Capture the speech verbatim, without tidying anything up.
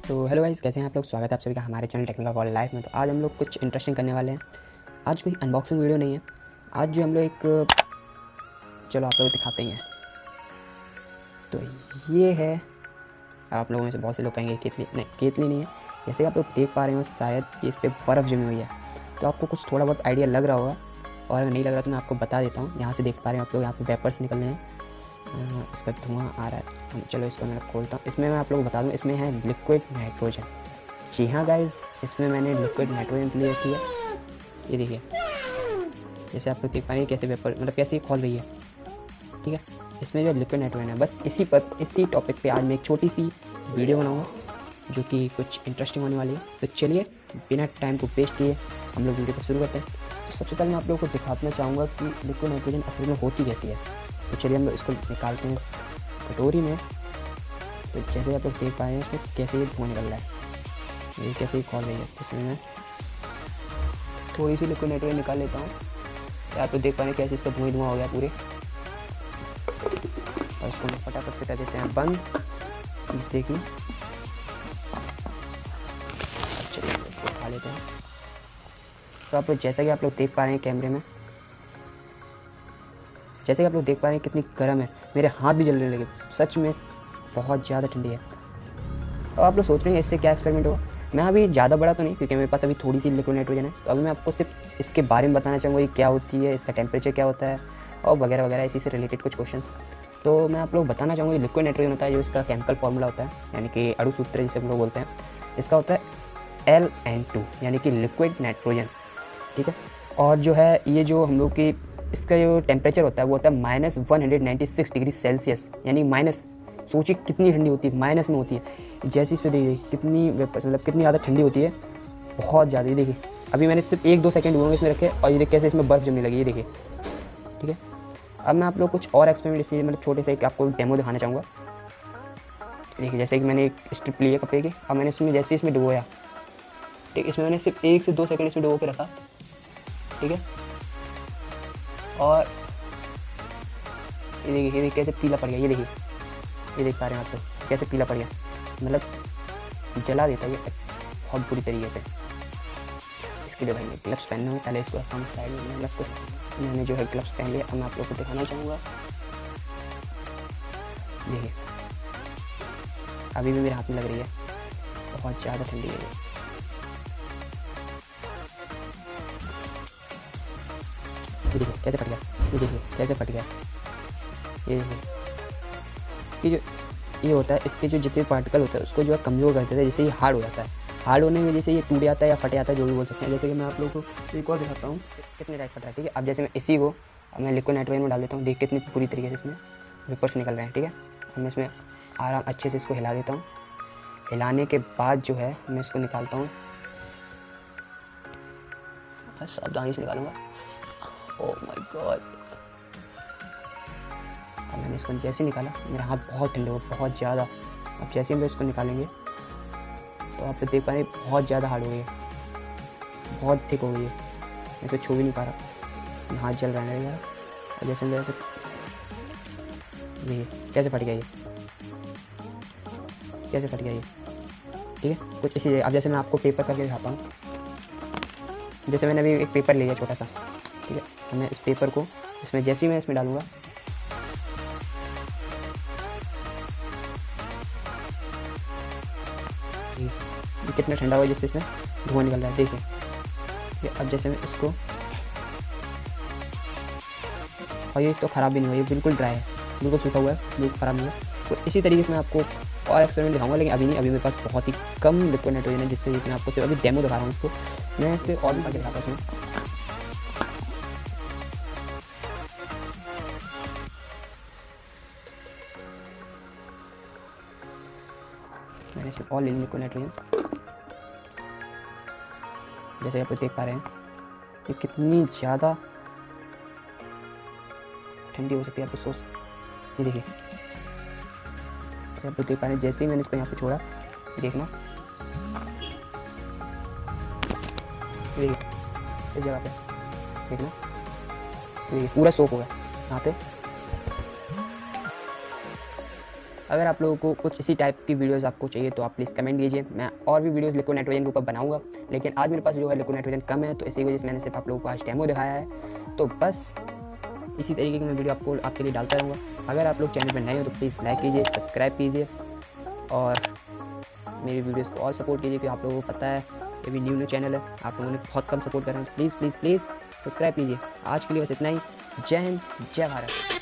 तो hello guys, कैसे हैं आप लोग। स्वागत है आप सभी का हमारे चैनल टेक्निकल फॉर लाइफ में। तो आज हम लोग कुछ इंटरेस्टिंग करने वाले हैं। आज कोई अनबॉक्सिंग वीडियो नहीं है। आज जो हम लोग एक चलो आप लोग दिखाते ही हैं। तो ये है, आप लोगों में से बहुत से लोग कहेंगे केतली। नहीं, केतली नहीं है। जैसे आप लोग देख पा रहे हो शायद कि इस पर बर्फ़ जमी हुई है। तो आपको कुछ थोड़ा बहुत आइडिया लग रहा होगा, और अगर नहीं लग रहा तो मैं आपको बता देता हूँ। यहाँ से देख पा रहे हैं आप लोग, यहाँ पर वेपर्स निकल रहे हैं, इसका धुआं आ रहा है। हम चलो इसको मैं खोलता हूँ। इसमें मैं आप लोगों को बता दूँ, इसमें है लिक्विड नाइट्रोजन। जी हाँ गाइस, इसमें मैंने लिक्विड नाइट्रोजन ले रखी है। ये देखिए, जैसे आप लोग देख पा रहे हैं कैसे वेपर मतलब कैसे खोल रही है। ठीक है, इसमें जो लिक्विड नाइट्रोजन है, बस इसी पर इसी टॉपिक पे आज मैं एक छोटी सी वीडियो बनाऊंगा जो कि कुछ इंटरेस्टिंग होने वाली है। तो चलिए बिना टाइम को वेस्ट किए हम लोग वीडियो को शुरू करते हैं। तो सबसे पहले मैं आप लोगों को दिखाना चाहूँगा कि लिक्विड नाइट्रोजन असल में होती कैसी है। तो चलिए हम लोग इसको निकालते हैं इस कटोरी में। तो जैसे आप लोग देख पा रहे हैं इसमें कैसे ये धुआं निकल रहा है, ये कैसे ही खोल रही है। इसमें मैं थोड़ी सी लिक्विड नाइट्रोजन निकाल लेता हूँ। आप लोग देख पा रहे हैं कैसे इसका धुआं धुआं हो गया पूरे। और इसको हम फटाफट से कर देते हैं बंद, जिससे कि चलिए इसको उठा लेते हैं। तो आप लोग जैसा कि आप लोग देख पा रहे हैं कैमरे में, जैसे कि आप लोग देख पा रहे हैं कितनी गर्म है, मेरे हाथ भी जलने लगे। सच में बहुत ज़्यादा ठंडी है। अब आप लोग सोच रहे हैं इससे क्या एक्सपेरिमेंट होगा। मैं अभी ज़्यादा बड़ा तो नहीं, क्योंकि मेरे पास अभी थोड़ी सी लिक्विड नाइट्रोजन है। तो अभी मैं आपको सिर्फ इसके बारे में बताना चाहूँगा ये क्या होती है, इसका टेम्परेचर क्या होता है, और वगैरह वगैरह इसी से रिलेटेड कुछ क्वेश्चंस। तो मैं आप लोग बताना चाहूँगा लिक्विड नाइट्रोजन होता है जो इसका केमिकल फार्मूला होता है, यानी कि अणु सूत्र जिसे हम लोग बोलते हैं, इसका होता है एल एन टू, यानी कि लिक्विड नाइट्रोजन। ठीक है, और जो है ये जो हम लोग की इसका जो टेम्परेचर होता है वो होता है minus one hundred ninety six degree Celsius, यानी माइनस, सोचिए कितनी ठंडी होती है, माइनस में होती है। जैसे इस पर देखिए कितनी वेपर्स मतलब कितनी ज़्यादा ठंडी होती है, बहुत ज़्यादा। ये देखिए अभी मैंने सिर्फ एक दो सेकंड हुए इसमें रखे, और ये देखिए कैसे इसमें बर्फ़ जमने लगी, ये देखिए। ठीक है, अब मैं आप लोग कुछ और एक्सपेरिमेंट इससे मतलब छोटे से एक आपको डेमो दिखाना चाहूँगा। देखिए जैसे कि मैंने एक स्ट्रिप ली है कपड़े की, अब मैंने इसमें जैसे इसमें डुबोया, ठीक, इसमें मैंने सिर्फ एक से दो सेकंड इसमें डुबो के रखा। ठीक है, और ये देखिए ये देखिए कैसे पीला पड़ गया, ये देखिए, ये देख पा रहे हैं आप लोग कैसे पीला पड़ गया, मतलब जला देता है ये बहुत बुरी तरीके से। इसके लिए भाई मैं ग्लव्स पहनने हूँ, पहले इसको रखता हूँ साइड में। ग्लव्स को मैंने जो है ग्लव्स पहन लिया। अब मैं आप लोग को दिखाना चाहूँगा, देखिए अभी भी मेरे हाथ में लग रही है, बहुत ज़्यादा ठंडी है। ये देखिए कैसे फट गया, ये देखिए कैसे फट गया। ये देखिए कि जो ये होता है, इसके जो जितने पार्टिकल होते हैं उसको जो है कमज़ोर कर देता है, जिससे ये हार्ड हो जाता है। हार्ड होने की वजह से ये टूट जाता है या फट जाता है, जो भी बोल सकते हैं। जैसे कि मैं आप लोगों को एक और दिखाता हूँ कितने टाइप फट रहा है। ठीक है, अब जैसे मैं इसी को अब मैं लिक्विड नाइट्रोजन में डाल देता हूँ, देख कितनी पूरी तरीके से इसमें वेपर्स निकल रहे हैं। ठीक है, अब मैं इसमें आराम अच्छे से इसको हिला देता हूँ। हिलाने के बाद जो है मैं इसको निकालता हूँ, बस सावधानी से निकालूंगा। ओह माय गॉड, अब मैंने इसको जैसे निकाला, मेरा हाथ बहुत ठंडे हो, बहुत ज़्यादा। अब जैसे हम इसको निकालेंगे तो आप देख पा रहे हैं बहुत ज़्यादा हार्ड हो गई है, बहुत थिक हो गई है। मैं इसे छू भी नहीं पा रहा, हाथ जल रहा है मेरा। और जैसे जैसे देखिए कैसे फट गया ये, कैसे फट गया ये। ठीक है, कुछ इसी। अब जैसे मैं आपको पेपर करके दिखाता हूँ। जैसे मैंने अभी एक पेपर लिया छोटा सा, ठीक है, मैं इस पेपर को इसमें जैसे ही मैं इसमें डालूँगा, ये कितना ठंडा हुआ है, जिससे इसमें धुआं निकल रहा है। देखिए ये अब जैसे मैं इसको, और ये तो ख़राब भी नहीं हुआ, ये बिल्कुल ड्राई है, बिल्कुल सूखा हुआ है, बिल्कुल ख़राब नहीं है। तो इसी तरीके से मैं आपको और एक्सपेरिमेंट दिखाऊंगा, लेकिन अभी नहीं। अभी मेरे पास बहुत ही कम लिक्विड नाइट्रोजन है, जिसकी वजह से मैं आपको सिर्फ अभी डेमो दिखा रहा हूँ इसको। मैं इस पर और भी करके दिखाता हूँ। मैंने इसमें और ले ली लिक्विड नाइट्रोजन। जैसे आप देख पा रहे हैं ये कितनी ज़्यादा ठंडी हो सकती है, आप सोच। ये देखिए जैसे आप देख पा रहे हैं, जैसे ही मैंने इसको यहाँ पे छोड़ा, देखना देखिए इस जगह पे, देखना देखिए पूरा सोक हो गया यहाँ पे। अगर आप लोगों को कुछ इसी टाइप की वीडियोस आपको चाहिए तो आप प्लीज़ कमेंट कीजिए, मैं और भी वीडियोस लिक्विड नाइट्रोजन के ऊपर बनाऊंगा। लेकिन आज मेरे पास जो है लिक्विड नाइट्रोजन कम है, तो इसी वजह से मैंने सिर्फ आप लोगों को आज डेमो दिखाया है। तो बस इसी तरीके की मैं वीडियो आपको आपके लिए डालता रहूँगा। अगर आप लोग चैनल पर नए हो तो प्लीज़ लाइक कीजिए, सब्सक्राइब कीजिए और मेरी वीडियोस को और सपोर्ट कीजिए, क्योंकि आप लोगों को पता है ये भी न्यू न्यू चैनल है, आप लोगों ने बहुत कम सपोर्ट कर रहे हैं। प्लीज़ प्लीज़ प्लीज़ सब्सक्राइब कीजिए। आज के लिए बस इतना ही। जय हिंद, जय भारत।